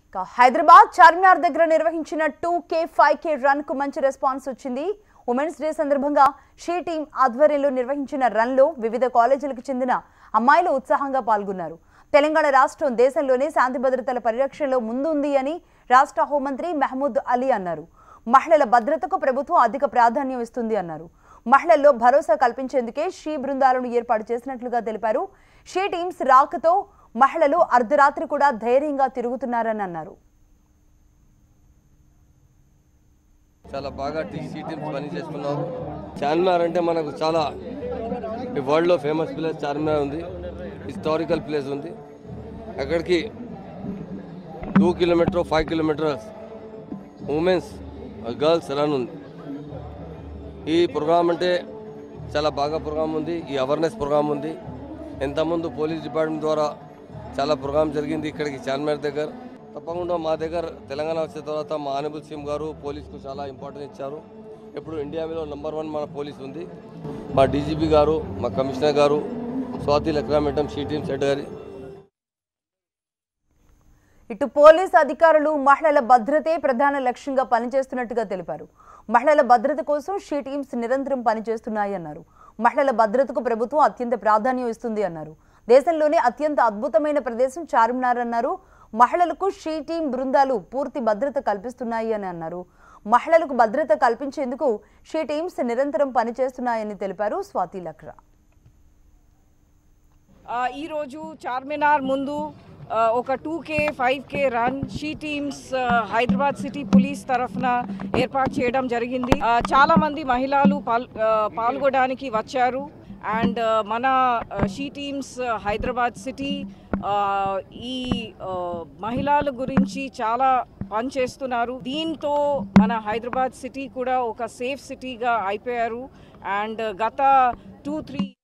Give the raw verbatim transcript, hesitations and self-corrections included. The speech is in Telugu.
హైదరాబాద్ చార్మినార్ దగ్గర నిర్వహించిన two K five K run కు మంచి రెస్పాన్స్ వచ్చింది. ఉమెన్స్ డే సందర్భంగా షీ టీం ఆధ్వర్యంలో నిర్వహించిన రన్ లో వివిధ కాలేజీలకు చెందిన అమ్మాయిలు ఉత్సాహంగా పాల్గొన్నారు. తెలంగాణ రాష్ట్రం దేశంలోనే శాంతి భద్రతల పరిరక్షణలో ముందుంది అని రాష్ట్ర హోంమంత్రి మహమూద్ అలీ అన్నారు. మహిళల భద్రతకు ప్రభుత్వం అధిక ప్రాధాన్యం ఇస్తుంది అన్నారు. మహిళల్లో భరోసా కల్పించేందుకే షీ బృందాలను ఏర్పాటు చేసినట్లుగా తెలిపారు. షీ టీమ్స్ రాకతో మహిళలు అర్ధరాత్రి కూడా ధైర్యంగా తిరుగుతున్నారని అన్నారు. చాలా బాగా షీ టీమ్స్ పని చేస్తున్నారు. చార్మినార్ అంటే మనకు చాలా ఈ వరల్డ్లో ఫేమస్ ప్లేస్ చార్మినార్ ఉంది, హిస్టారికల్ ప్లేస్ ఉంది. అక్కడికి two kilometer five kilometers women's girls run ఉంది. ఈ ప్రోగ్రామ్ అంటే చాలా బాగా ప్రోగ్రామ్ ఉంది. ఈ అవేర్నెస్ ప్రోగ్రామ్ ఉంది. ఇంతకుముందు పోలీస్ డిపార్ట్మెంట్ ద్వారా చాలా ప్రోగ్రామ్ జరిగింది ఇక్కడికి చార్మినార్ దగ్గర. తప్పకుండా మా దగ్గర తెలంగాణ వచ్చిన తర్వాత మా ఆనబుల్ సీఎం గారు పోలీస్కు చాలా ఇంపార్టెన్స్ ఇచ్చారు. ఇప్పుడు ఇండియాలో నెంబర్ వన్ మన పోలీస్ ఉంది. మా డీజీపీ గారు, మా కమిషనర్ గారు, Swathi Lakra madam, she teams head గారి. ఇటు పోలీస్ అధికారులు మహిళల భద్రతే ప్రధాన లక్ష్యంగా పనిచేస్తున్నట్టుగా తెలిపారు. మహిళల భద్రత కోసం షీ టీమ్స్ నిరంతరం పనిచేస్తున్నాయి అన్నారు. మహిళల భద్రతకు ప్రభుత్వం అత్యంత ప్రాధాన్యం ఇస్తుంది అన్నారు. దేశంలోనే అత్యంత అద్భుతమైన ప్రదేశం చార్మినార్ అన్నారు. మహిళలకు షీ టీం బృందాలు పూర్తి భద్రత కల్పిస్తున్నాయి అని అన్నారు. మహిళలకు భద్రత కల్పించేందుకు షీ టీమ్స్ నిరంతరం పనిచేస్తున్నాయని తెలిపారు స్వాతి లక్రా. ఈరోజు చార్మినార్ ముందు ఒక two K five K run she teams Hyderabad city police తరఫున ఏర్పాటు చేయడం జరిగింది. చాలా మంది మహిళలు పాల్గొనడానికి వచ్చారు. అండ్ మన షీ టీమ్స్ హైదరాబాద్ సిటీ ఈ మహిళల గురించి చాలా పనిచేస్తున్నారు. దీంతో మన హైదరాబాద్ సిటీ కూడా ఒక సేఫ్ సిటీగా అయిపోయారు. అండ్ గత టూ త్రీ